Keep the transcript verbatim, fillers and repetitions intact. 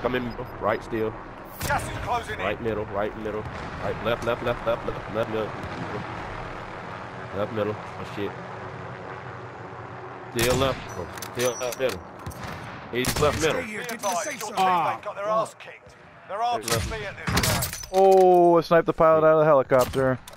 Come in middle, right still. Gas is closing Right in. middle, right middle, right left, left, left, left, left, left middle, left middle. Oh shit. Still left, still left middle. He's left middle. Be advised, your teammate Ah, got their ass kicked. There are two B at this time. Oh, I sniped the pilot out of the helicopter.